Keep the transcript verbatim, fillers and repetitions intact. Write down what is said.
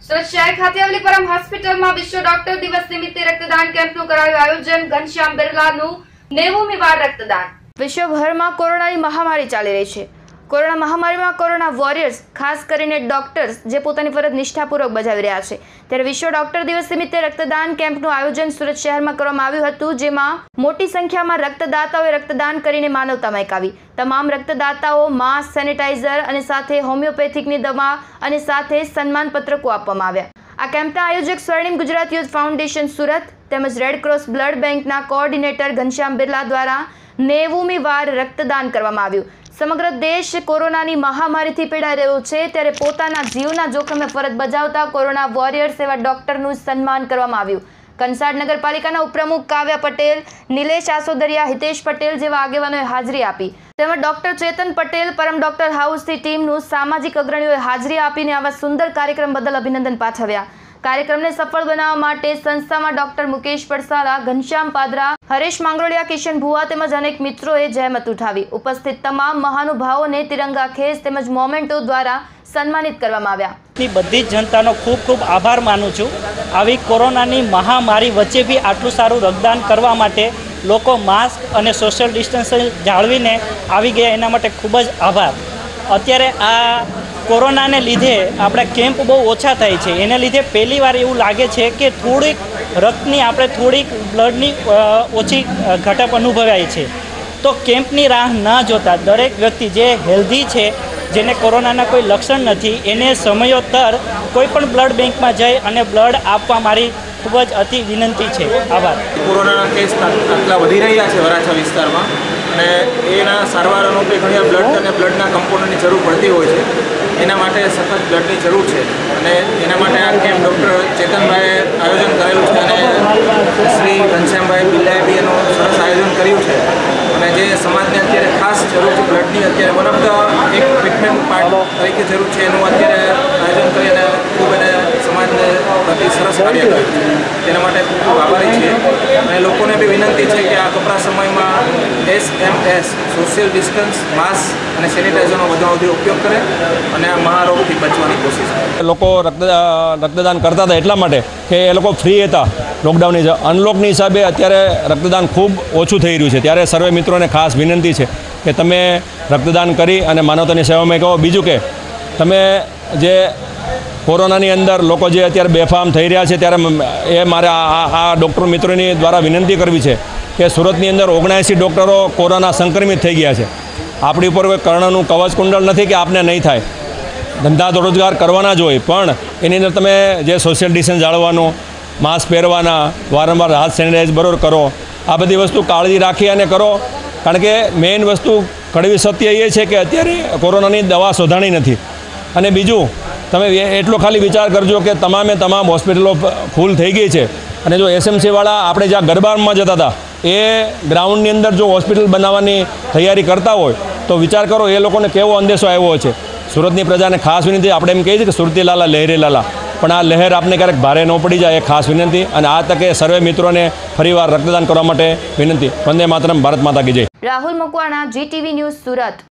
સુરત શહેર ખાતે આવેલી પરમ હોસ્પિટલમાં વિશ્વ ડોક્ટર દિવસ નિમિત્તે રક્તદાન કેમ્પનું કરાયું આયોજન। ઘનશ્યામ બિરલાનું નેવુમી વાર રક્તદાન। વિશ્વભરમાં કોરોનાની મહામારી ચાલી રહી છે। કોરોના મહામારીમાં કોરોના વોરિયર્સ ખાસ કરીને ડોક્ટર્સ જે પોતાની ફરજ નિષ્ઠાપૂર્વક બજાવી રહ્યા છે, ત્યારે વિશ્વ ડોક્ટર દિવસ નિમિત્તે રક્તદાન કેમ્પનું આયોજન સુરત શહેરમાં કરવામાં આવ્યું હતું, જેમાં મોટી સંખ્યામાં રક્તદાતાઓએ રક્તદાન કરીને માનવતા મહેકાવી। તમામ રક્તદાતાઓ માસ્ક, સેનિટાઈઝર અને સાથે હોમિયોપેથિકની દવા અને સાથે સન્માન પત્રકો આપવામાં આવ્યા। આ કેમ્પના આયોજક સ્વર્ણિમ ગુજરાત યુથ ફાઉન્ડેશન સુરત તેમજ રેડ ક્રોસ બ્લડ બેંકના કોઓર્ડિનેટર ઘનશ્યામ બિરલા દ્વારા નેવુમી વાર રક્તદાન કરવામાં આવ્યું। સમગ્ર દેશ કોરોનાની મહામારીથી પીડાઈ રહ્યો છે, ત્યારે પોતાના જીવના જોખમે ફરજ બજાવતા કોરોના વોરિયર્સ એવા ડોક્ટરનું સન્માન કરવામાં આવ્યું। કંસાડ નગરપાલિકાના ઉપપ્રમુખ કાવ્યા પટેલ, નિલેશ આસોદરિયા, હિતેશ પટેલ જેવા આગેવાનોએ હાજરી આપી, તેમજ ડોક્ટર ચેતન પટેલ, પરમ ડોક્ટર હાઉસની ટીમનું સામાજિક અગ્રણીઓએ હાજરી આપીને આવા સુંદર કાર્યક્રમ બદલ અભિનંદન પાઠવ્યા। કાર્યક્રમને સફળ બનાવવા માટે સંસ્થામાં ડોક્ટર મુકેશ પડસાલા, ઘનશ્યામ પાદરા, હરેશ માંગરોળિયા, કિશન ભુવા તેમજ અનેક મિત્રોએ જહેમત ઉઠાવી। ઉપસ્થિત તમામ મહાનુભાવોને તિરંગા ખેસ તેમજ મોમેન્ટો દ્વારા સન્માનિત કરવામાં આવ્યા। બધી જ જનતાનો ખૂબ ખૂબ આભાર માનું છું। આવી કોરોનાની મહામારી વચ્ચે બી આટલું સારું રક્તદાન કરવા માટે લોકો માસ્ક અને સોશિયલ ડિસ્ટન્સિંગ જાળવીને આવી ગયા, એના માટે ખૂબ જ આભાર। અત્યારે આ કોરોનાને લીધે આપણે કેમ્પ બહુ ઓછા થાય છે, એને લીધે પહેલી વાર એવું લાગે છે કે થોડીક રક્તની આપણે થોડીક બ્લડની ઓછી ઘટપ અનુભવાય છે। તો કેમ્પની રાહ ન જોતા દરેક વ્યક્તિ જે હેલ્ધી છે, જેને કોરોનાના કોઈ લક્ષણ નથી, એને સમયોત્તર કોઈ પણ બ્લડ બેંકમાં જઈ અને બ્લડ આપવા મારી ખૂબ જ અતિ વિનંતી છે। આભાર। કોરોનાના કેસ આટલા વધી રહ્યા છે વરાછા વિસ્તારમાં, અને એના સારવાર અનુરૂપે ઘણી બ્લડ અને બ્લડના કમ્પાઉન્ડની જરૂર પડતી હોય છે। એના માટે સખત બ્લડની જરૂર છે, અને એના માટે આ કેમ્પ ડૉક્ટર ચેતનભાઈએ આયોજન કરેલું છે, અને શ્રી ઘનશ્યામભાઈ બિરલાએ બી એનું સરસ આયોજન કર્યું છે। અને જે સમાજને અત્યારે ખાસ જરૂર છે બ્લડની, અત્યારે વન ઓફ ધ એક ટ્રીટમેન્ટ પાર્ટ તરીકે જરૂર છે, એનું અત્યારે આયોજન કરી અને ખૂબ એને સમાજને પ્રતિ સરસ કાર્ય કર્યું છે। તેના માટે ખૂબ ખૂબ આભારી છીએ, અને લોકોને બી વિનંતી છે કે આ કપરા સમયમાં S M S social distance, mask અને સેનિટાઈઝરનો વધુમાં વધુ ઉપયોગ કરે અને આ મહારોગથી બચવાની કોશિશ કરે। લોકો રક્ત રક્તદાન કરતા હતા એટલા માટે કે એ લોકો ફ્રી હતા લોકડાઉનની અનલોકની હિસાબે અત્યારે રક્તદાન ખૂબ ઓછું થઈ રહ્યું છે, ત્યારે સર્વે મિત્રોને ખાસ વિનંતી છે કે તમે રક્તદાન કરી અને માનવતાની સેવામાં કહો। બીજું કે તમે જે કોરોનાની અંદર લોકો જે અત્યારે બેફામ થઈ રહ્યા છે, ત્યારે એ મારે આ આ ડૉક્ટર મિત્રોની દ્વારા વિનંતી કરવી છે કે સુરતની અંદર ઓગણએંસી ડૉક્ટરો કોરોના સંક્રમિત થઈ ગયા છે। આપણી ઉપર કોઈ કર્ણનું કવચ કુંડળ નથી કે આપને નહીં થાય, ધંધા રોજગાર કરવાના જ હોય, પણ એની અંદર તમે જે સોશિયલ ડિસ્ટન્સ જાળવવાનું, માસ્ક પહેરવાના, વારંવાર હાથ સેનિટાઈઝ બરોબર કરો, આ બધી વસ્તુ કાળજી રાખી અને કરો। કારણ કે મેઇન વસ્તુ કડવી સત્ય એ છે કે અત્યારે કોરોનાની દવા શોધાણી નથી। અને બીજું તમે એટલો ખાલી વિચાર કરજો કે તમામે તમામ હોસ્પિટલો ફૂલ થઈ ગઈ છે, અને જો એસએમસીવાળા આપણે જ્યાં ગરબામાં જતા હતા એ ગ્રાઉન્ડની અંદર જો હોસ્પિટલ બનાવવાની તૈયારી કરતા હોય તો વિચાર કરો એ લોકોને કેવો અંદેશો આવ્યો છે। સુરતની પ્રજાને ખાસ વિનંતી, આપણે એમ કહીએ છીએ કે સુરતી લાલા લહેરે લાલા, પણ આ લહેર આપને ક્યારેક ભારે ન પડી જાય એ ખાસ વિનંતી। અને આ તકે સર્વે મિત્રોને ફરીવાર રક્તદાન કરવા માટે વિનંતી। વંદે માતરમ, ભારત માતા કી જય। Rahul Makwana, GTV news, Surat.